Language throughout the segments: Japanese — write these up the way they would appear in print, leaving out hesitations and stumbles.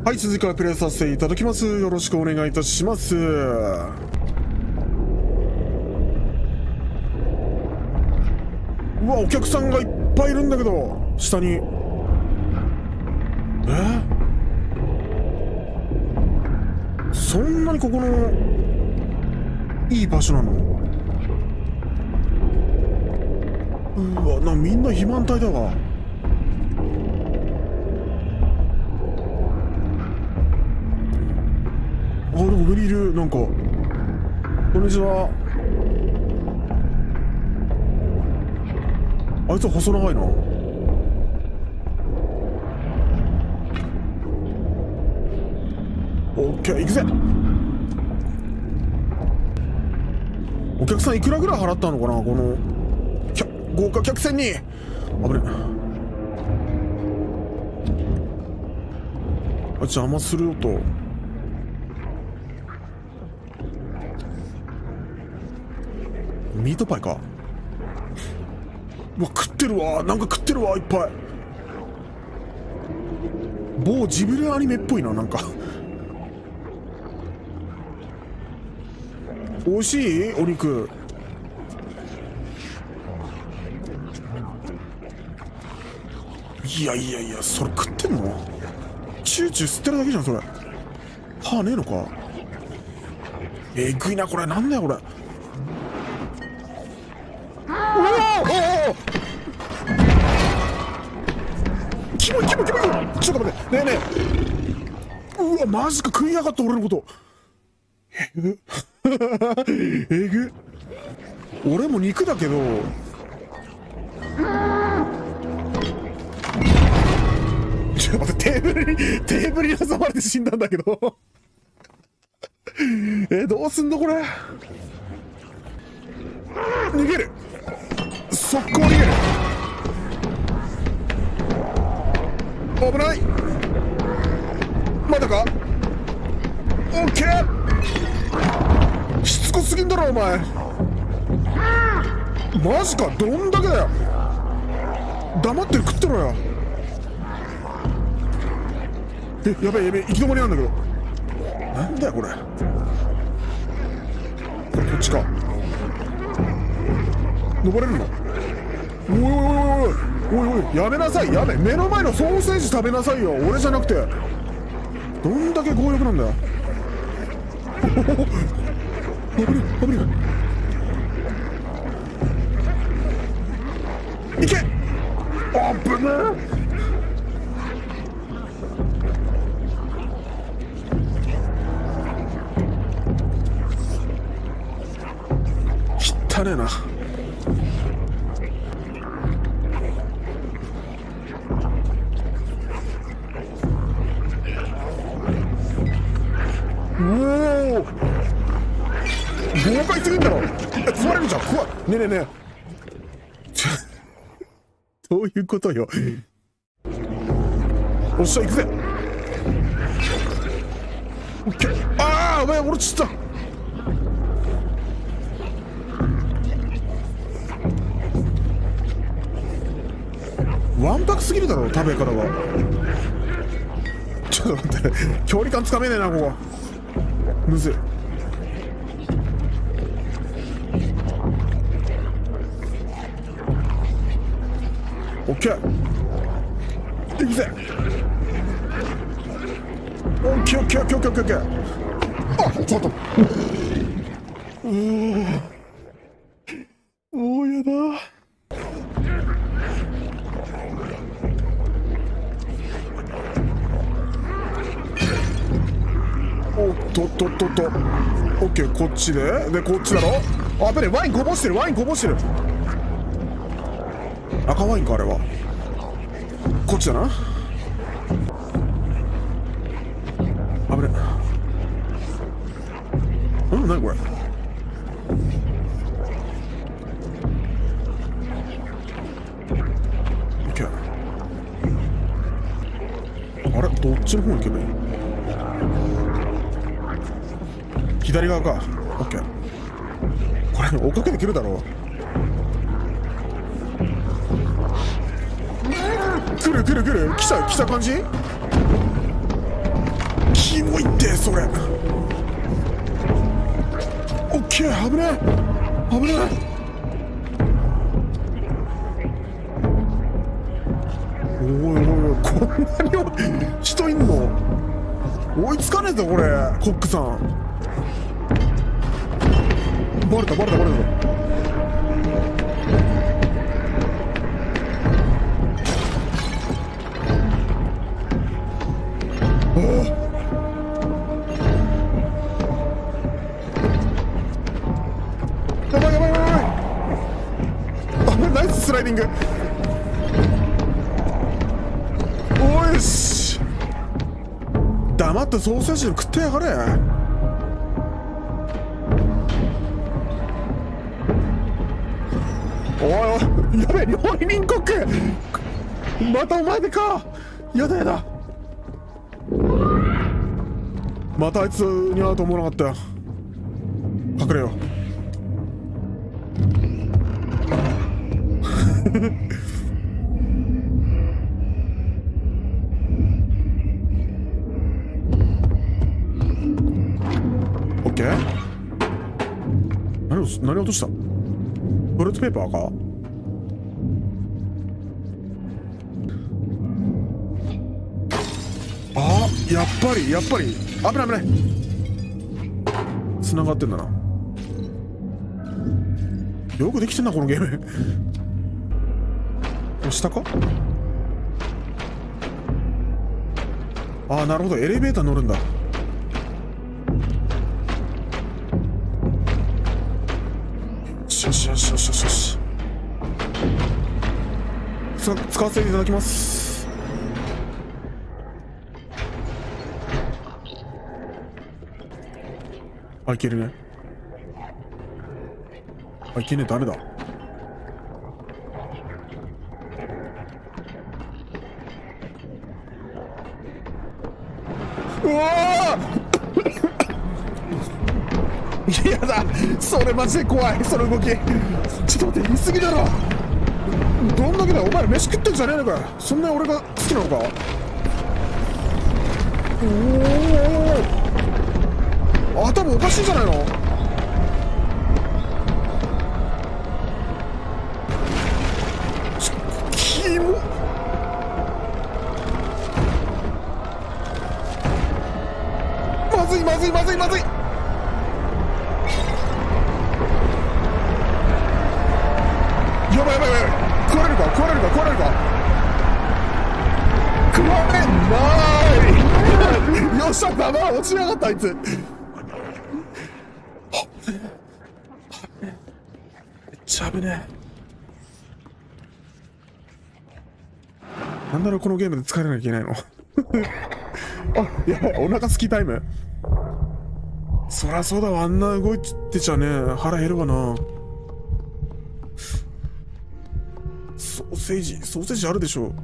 はい、続きからプレイさせていただきます。よろしくお願いいたします。うわ、お客さんがいっぱいいるんだけど、下に。そんなにここのいい場所なの？うわ、みんな肥満体だわ。あ、でも上にいる。なんかこんにちは。あいつは細長いな。オッケー、行くぜ。お客さんいくらぐらい払ったのかな、この豪華客船に。危ね。邪魔するよと。ミートパイか。うわ、食ってるわ。なんか食ってるわ、いっぱい。某ジブリアニメっぽいな、なんか。美味しいお肉。いやいやいや、それ食ってんの？チューチュー吸ってるだけじゃん、それ。歯ねえのか。えぐいな、これ。なんだよ、これ。キモいキモいキモい。ちょっと待って。ねえねえ。うわ、マジか。食いやがった俺のこと。えぐえぐ。俺も肉だけど。ちょっと待って。テーブルに挟まれて死んだんだけど。どうすんのこれ。逃げる。速攻逃げる。危ない。まだか。オッケー。しつこすぎんだろお前。マジか。どんだけだよ。黙ってる。食ってろよ。やべえやべえ。行き止まりなんだけど。なんだよこれ。こっちか。登れるの？おいおいおいおいおいおい、やめなさい。やめ。目の前のソーセージ食べなさいよ。俺じゃなくて。どんだけ強欲なんだよ。危ね危ね。いけ。あぶねえ。汚ねえな。おお、豪快すぎんだろ。食われるじゃん。怖い。ねえねえねえ。どういうことよ。おっしゃ、行くぜ。オッケー。ああ、お前俺ちった。わんぱくすぎるだろ食べ方が。ちょっと待って。距離感つかめねえなここ。むずい。オッケー。いくぜ。オッケーオッケーオッケーオッケーオッケー。あ、ちょっと。もうやだ。おっとっとっとっと。オッケー。こっちでこっちだろ。あぶね。ワインこぼしてる。ワインこぼしてる。赤ワインかあれは。こっちだな。あぶね。何これ。オッケー。あれどっちの方に行けばいい？左側か。オッケー。これ追っかけてくるだろう。来る来た感じ。 キモいってそれ。オッケー、危ねえ危ねえ。おいおいおい、こんなに人いんの？追いつかねえぞこれ、コックさん。バレたバレたバレた。おお、やばいやばいやばいやばい。あ、ナイススライディング。おいし、黙ってソーセージ食ってやがれ。おいおい、やべえ、料理人コック、またお前でか。やだやだ、またあいつに会うと思わなかったよ。隠れよう。オッケー。何落とした？トイレットペーパーか？あ、やっぱり危ない危ない。繋がってんだな。よくできてんなこのゲーム。下か？ああ、なるほど、エレベーター乗るんだ。よしよしよしよしよし。使わせていただきます。あ、いけるね。あ、いけねえ、ダメだ。うわーやだ、それマジで怖い、その動き。ちょっと待って、言い過ぎだろ。どんだけだよ、お前ら飯食ってんじゃねえのかよ。そんな俺が好きなのか。おお、頭おかしいんじゃないの。キモ。まずいまずいまずいまずい。やばいやばいやばい、食われるか食われるか食われるか。食われないよっしゃ、弾落ちやがった、あいつ。めっちゃ危ねえ。なんだろう、このゲームで疲れなきゃいけないの。あ、やばい、お腹すきタイム。そりゃそうだわ、あんな動いてちゃね、腹減るわな。ソーセージあるでしょ。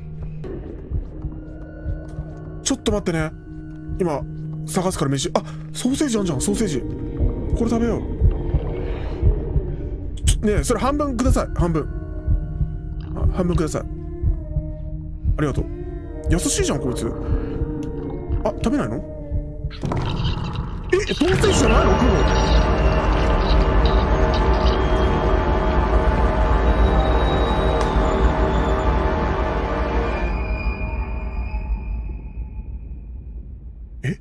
ちょっと待ってね、今探すから飯。あ、ソーセージあんじゃん、ソーセージ。これ食べよう。ねえ、それ半分ください。半分ください。ありがとう。優しいじゃんこいつ。あ、食べないの？え、ソーセージじゃないの？食うの？え、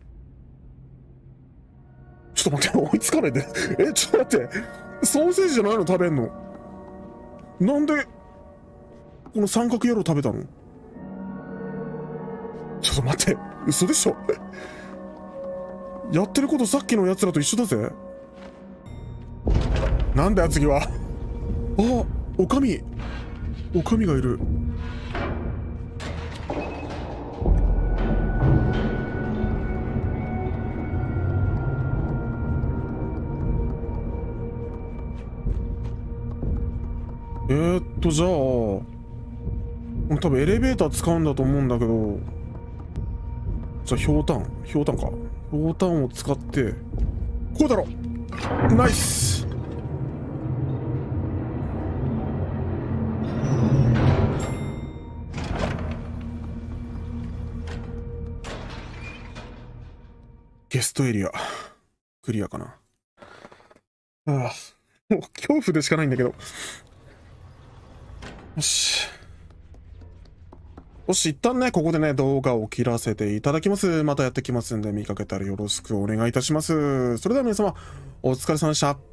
ちょっと待って、追いつかないで。え、ちょっと待って、ソーセージじゃないの食べんの？なんでこの三角野郎食べたの？ちょっと待って、嘘でしょ。やってることさっきのやつらと一緒だぜ。なんだよ次は。あ、おかみがいる。じゃあ多分エレベーター使うんだと思うんだけど、じゃあひょうたんか、ひょうたんを使ってこうだろ。ナイス。 ゲストエリア。クリアかな。ああ、もう恐怖でしかないんだけど。よし。よし、一旦ね、ここでね、動画を切らせていただきます。またやってきますんで、見かけたらよろしくお願いいたします。それでは皆様、お疲れ様でした。